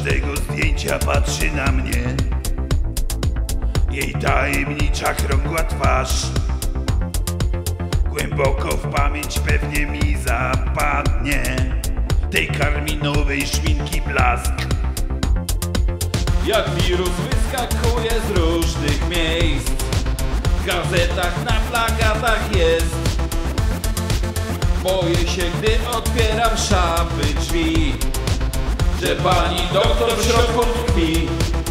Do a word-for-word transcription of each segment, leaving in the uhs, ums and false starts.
każdego zdjęcia patrzy na mnie. Jej tajemnicza, krągła twarz głęboko w pamięć pewnie mi zapadnie. Tej karminowej szminki blask jak wirus wyskakuje z różnych miejsc. W gazetach, na plakatach jest. Boję się, gdy otwieram szafy drzwi, że pani doktor w środku tkwi.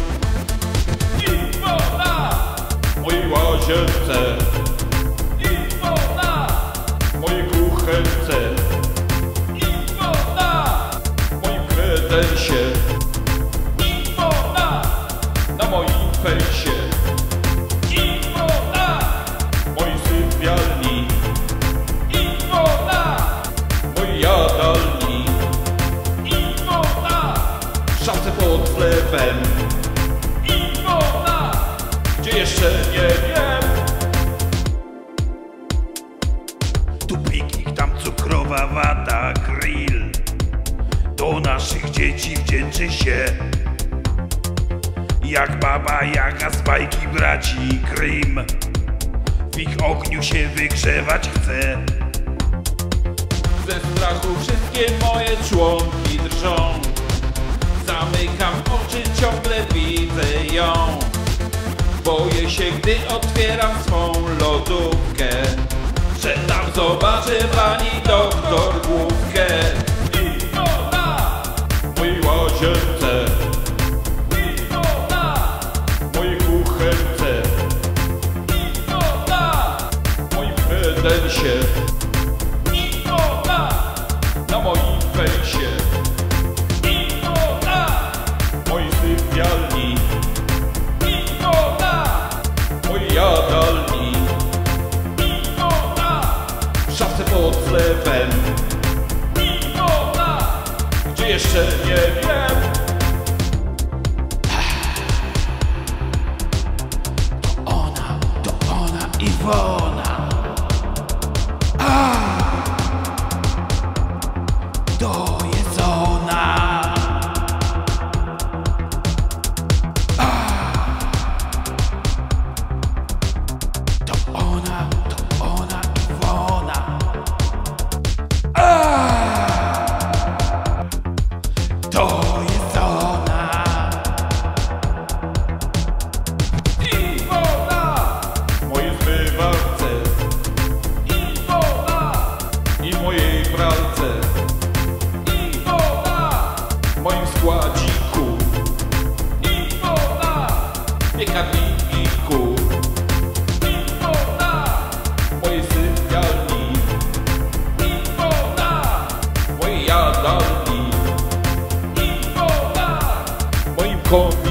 Info na mojej łazience, info na mojej kuchence, info na moim kredensie, info na, na moim fejsie, info na mojej sypialni, info na mojej jadalni, info na szafce pod zlewem, info na gdzie jeszcze nie wiem. Tu piknik, tam cukrowa wata, grill. Do naszych dzieci wdzięczy się jak baba Jaga z bajki braci Grimm. W ich ogniu się wygrzewać chce. Ze strachu wszystkie moje członki drżą. Zamykam oczy, ciągle widzę ją. Boję się, gdy otwieram swą lodówkę, że tam zobaczę pani doktor główkę. Info na mojej łazience, info na mojej kuchence, info na moim kredensie, info na, na moim fejsie, info na mojej sypialni, info na mojej jadalni, info na szafce pod zlewem, info na gdzie jeszcze nie wiem. To ona, to ona, Iwona. A, to jest ona. A, to ona, to ona, Iwona. A, to jest ona. Info na mojej zmywalce, info na i mojej pralce, info na moim składziku, info na piekarniku, info na mojej sypialni, info na mojej jadalni, info na moim koncie.